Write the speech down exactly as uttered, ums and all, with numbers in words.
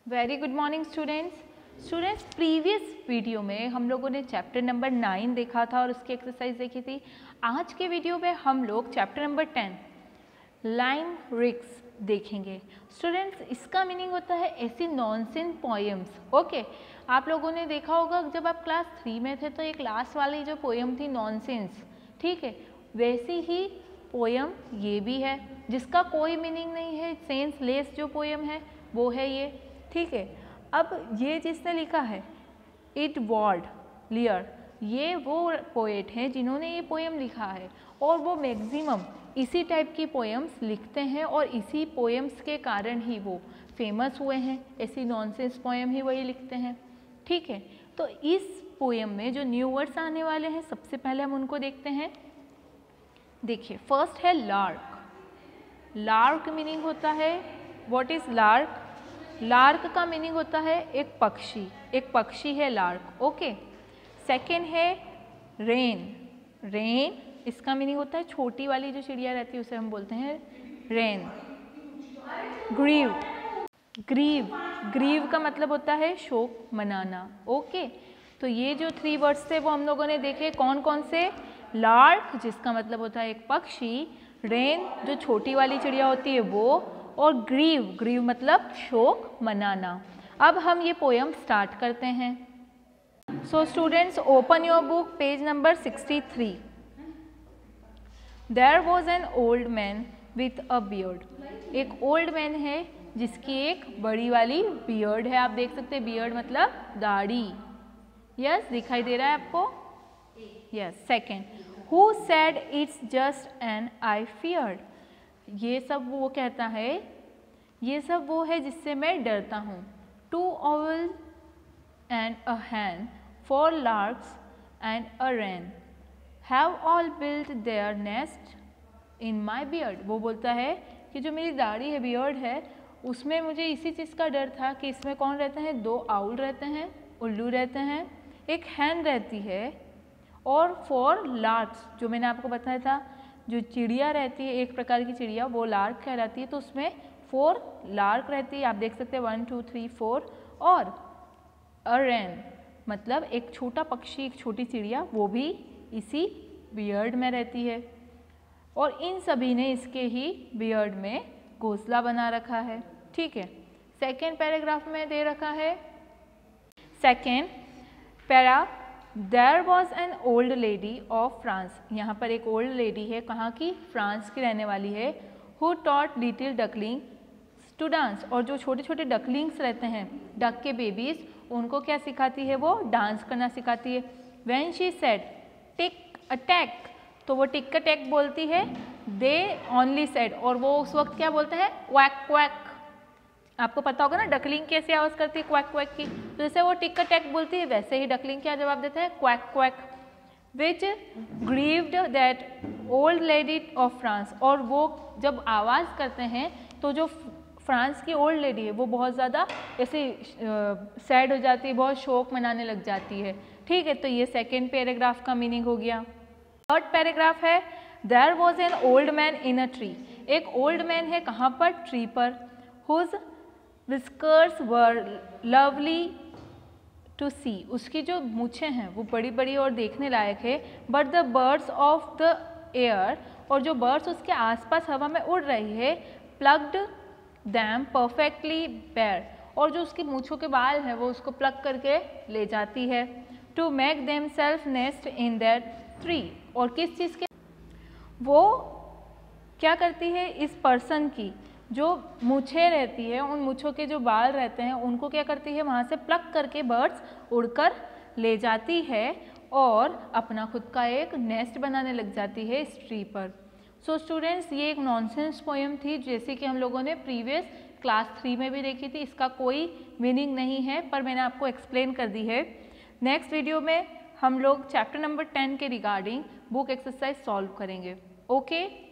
Very good morning students. Students previous video में हम लोगों ने चैप्टर नंबर नाइन देखा था और उसकी एक्सरसाइज देखी थी। आज के वीडियो में हम लोग चैप्टर नंबर टेन लाइम रिक्स देखेंगे। स्टूडेंट्स इसका मीनिंग होता है ऐसी नॉनसेंस पोएम्स। ओके, आप लोगों ने देखा होगा जब आप क्लास थ्री में थे तो एक लास्ट वाली जो पोएम थी नॉनसेंस, ठीक है, वैसी ही पोएम ये भी है जिसका कोई मीनिंग नहीं है, सेंस लेस जो पोएम है वो है ये, ठीक है। अब ये जिसने लिखा है इट वॉर्ड लियर, ये वो पोएट हैं जिन्होंने ये पोएम लिखा है और वो मैक्सिमम इसी टाइप की पोएम्स लिखते हैं और इसी पोएम्स के कारण ही वो फेमस हुए हैं। ऐसी नॉनसेंस पोएम ही वही लिखते हैं, ठीक है। तो इस पोएम में जो न्यू वर्ड्स आने वाले हैं सबसे पहले हम उनको देखते हैं। देखिए फर्स्ट है लार्क। लार्क मीनिंग होता है, व्हाट इज लार्क? लार्क का मीनिंग होता है एक पक्षी, एक पक्षी है लार्क। ओके। सेकेंड है रेन। रेन इसका मीनिंग होता है छोटी वाली जो चिड़िया रहती है उसे हम बोलते हैं रेन। ग्रीव, ग्रीव ग्रीव का मतलब होता है शोक मनाना। ओके, तो ये जो थ्री वर्ड्स थे वो हम लोगों ने देखे कौन कौन से। लार्क जिसका मतलब होता है एक पक्षी, रेन जो छोटी वाली चिड़िया होती है वो, और ग्रीव, ग्रीव मतलब शोक मनाना। अब हम ये पोएम स्टार्ट करते हैं। So students open your book page number sixty three. There was an old man with a beard. एक ओल्ड मैन है जिसकी एक बड़ी वाली बियर्ड है। आप देख सकते हैं बियर्ड मतलब दाढ़ी। यस yes, दिखाई दे रहा है आपको? Yes. Second, who said it's just as I feared. ये सब वो कहता है, ये सब वो है जिससे मैं डरता हूँ। Two owl and a hen, four larks and a wren have all built their nest in my beard। वो बोलता है कि जो मेरी दाढ़ी है, बियर्ड है, उसमें मुझे इसी चीज़ का डर था कि इसमें कौन रहते हैं, दो आउल रहते हैं, उल्लू रहते हैं, एक hen रहती है और फोर लार्क्स जो मैंने आपको बताया था जो चिड़िया रहती है एक प्रकार की चिड़िया वो लार्क कहलाती है, तो उसमें फोर लार्क रहती है। आप देख सकते हैं वन टू थ्री फोर। और अ रेन मतलब एक छोटा पक्षी, एक छोटी चिड़िया, वो भी इसी बियर्ड में रहती है और इन सभी ने इसके ही बियर्ड में घोंसला बना रखा है, ठीक है। सेकेंड पैराग्राफ में दे रखा है, second para, there was an old lady of France. यहाँ पर एक ओल्ड लेडी है, कहाँ की? फ्रांस की रहने वाली है। Who taught little duckling to dance. और जो छोटे छोटे डकलिंग्स रहते हैं, डक के बेबीज, उनको क्या सिखाती है? वो डांस करना सिखाती है। When she said tick a tack, तो वो टिक अटैक बोलती है। दे ओनली सेड, और वो उस वक्त क्या बोलते हैं? Quack quack. आपको पता होगा ना डकलिंग कैसे आवाज़ करती है क्वैक क्वैक की, तो जैसे वो टिक टैक बोलती है वैसे ही डकलिंग क्या जवाब देता है? Quack quack. Which grieved that old lady of France. और वो जब आवाज़ करते हैं तो जो फ्रांस की ओल्ड लेडी है वो बहुत ज़्यादा ऐसे सैड हो जाती है, बहुत शोक मनाने लग जाती है, ठीक है। तो ये सेकेंड पैराग्राफ का मीनिंग हो गया। थर्ड पैराग्राफ है, there was an old man in a tree. एक ओल्ड मैन है, कहाँ पर? ट्री पर। Whose whiskers were lovely to see। उसकी जो मूछें हैं वो बड़ी बड़ी और देखने लायक है। but the birds of the air, और जो बर्ड्स उसके आसपास हवा में उड़ रही है, plucked them perfectly bare, और जो उसकी मूछों के बाल हैं वो उसको प्लग करके ले जाती है। to make themselves nest in that tree, और किस चीज़ के? वो क्या करती है? इस पर्सन की जो मूछें रहती है, उन मूछों के जो बाल रहते हैं उनको क्या करती है? वहाँ से प्लक करके बर्ड्स उड़कर ले जाती है और अपना खुद का एक नेस्ट बनाने लग जाती है इस ट्री पर। सो so, स्टूडेंट्स ये एक नॉनसेंस पोएम थी जैसे कि हम लोगों ने प्रीवियस क्लास थ्री में भी देखी थी। इसका कोई मीनिंग नहीं है पर मैंने आपको एक्सप्लेन कर दी है। नेक्स्ट वीडियो में हम लोग चैप्टर नंबर टेन के रिगार्डिंग बुक एक्सरसाइज सॉल्व करेंगे। Okay okay?